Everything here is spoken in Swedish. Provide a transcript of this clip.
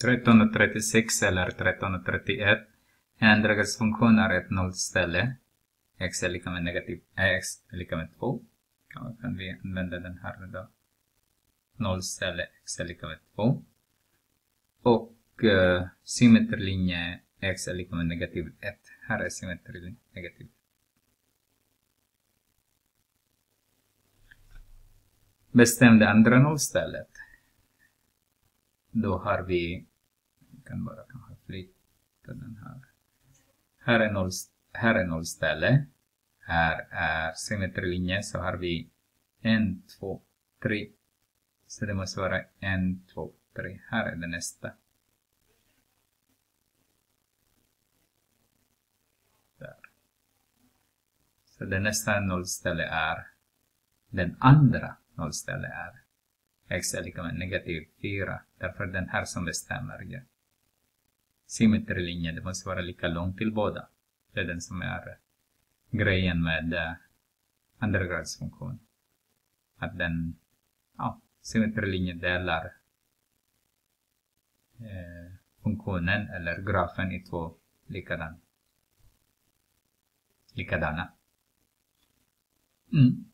1336 eller 1331. En andragradsfunktion är ett nollställe. X är lika med x är lika med 2. Kan vi använda den här då? Nollställe x är lika med 2. Och symmetrilinje x är lika med negativ 1. Här är symmetrilinje negativ 1. Bestäm det andra nollstället. Då har vi kan bara kanske flytta den här. Här är nollställe. Här är symmetrilinje, så har vi 1, 2, 3. Så det måste vara 1, 2, 3. Här är det nästa. Där. Så det nästa nollställe är den andra nollställe är x är lika med negativ 4. Därför den här som bestämmer. Ja. Symmetrilinjen, det måste vara lika långt till båda. Det är den som är grejen med andragradsfunktion. Att den symmetrilinjen delar funktionen eller grafen i två likadana.